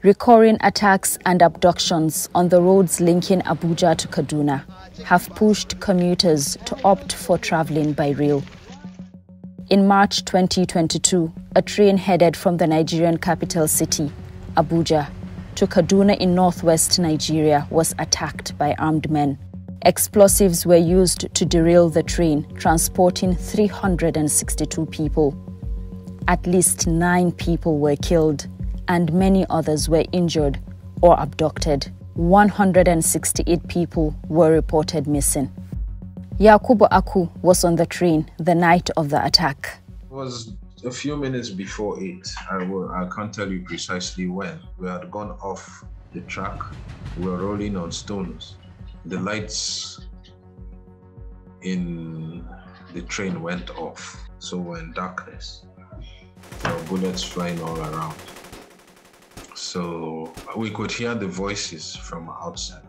Recurring attacks and abductions on the roads linking Abuja to Kaduna have pushed commuters to opt for traveling by rail. In March 2022, a train headed from the Nigerian capital city, Abuja, to Kaduna in northwest Nigeria was attacked by armed men. Explosives were used to derail the train, transporting 362 people. At least 9 people were killed, and many others were injured or abducted. 168 people were reported missing. Yakubu Aku was on the train the night of the attack. It was a few minutes before 8. I can't tell you precisely when. We had gone off the track. We were rolling on stones. The lights in the train went off, so we're in darkness. There were bullets flying all around. So we could hear the voices from outside.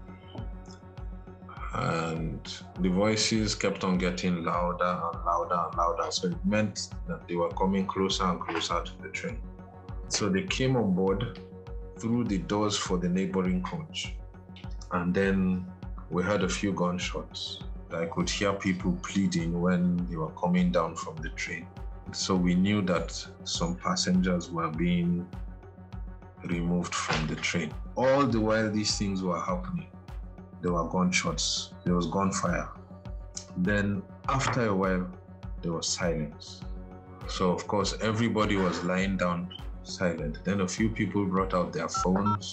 And the voices kept on getting louder and louder and louder. So it meant that they were coming closer and closer to the train. So they came on board through the doors for the neighboring coach. And then we heard a few gunshots. I could hear people pleading when they were coming down from the train. So we knew that some passengers were being removed from the train. All the while these things were happening, there were gunshots, there was gunfire. Then after a while, there was silence. So of course, everybody was lying down silent. Then a few people brought out their phones.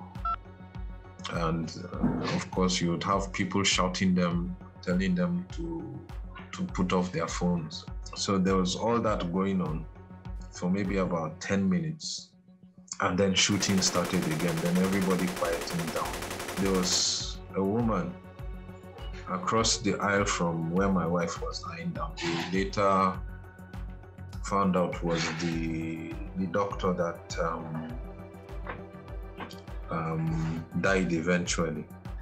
And of course, you would have people shouting them, telling them to put off their phones. So there was all that going on for maybe about 10 minutes. And then shooting started again. Then everybody quieting down. There was a woman across the aisle from where my wife was lying down. We later found out was the doctor that died eventually.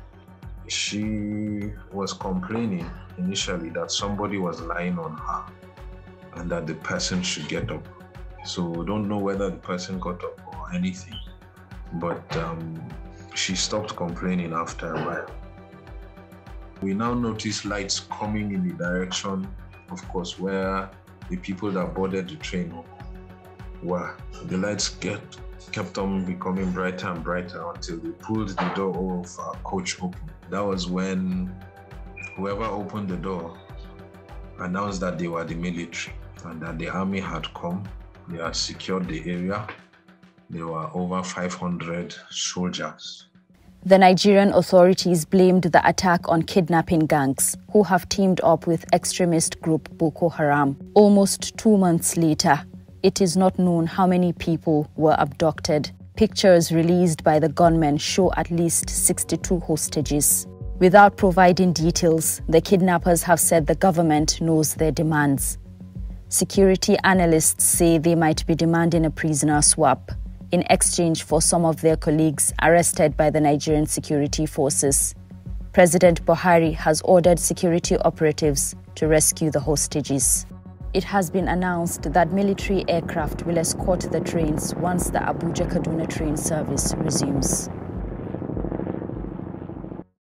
She was complaining initially that somebody was lying on her and that the person should get up. So we don't know whether the person got up or anything, but she stopped complaining after a while. We now noticed lights coming in the direction, of course, where the people that boarded the train were. The lights kept on becoming brighter and brighter until they pulled the door of our coach open. That was when whoever opened the door announced that they were the military and that the army had come. They had secured the area. There were over 500 soldiers. The Nigerian authorities blamed the attack on kidnapping gangs who have teamed up with extremist group Boko Haram. Almost 2 months later, it is not known how many people were abducted. Pictures released by the gunmen show at least 62 hostages. Without providing details, the kidnappers have said the government knows their demands. Security analysts say they might be demanding a prisoner swap in exchange for some of their colleagues arrested by the Nigerian security forces. President Buhari has ordered security operatives to rescue the hostages. It has been announced that military aircraft will escort the trains once the Abuja-Kaduna train service resumes.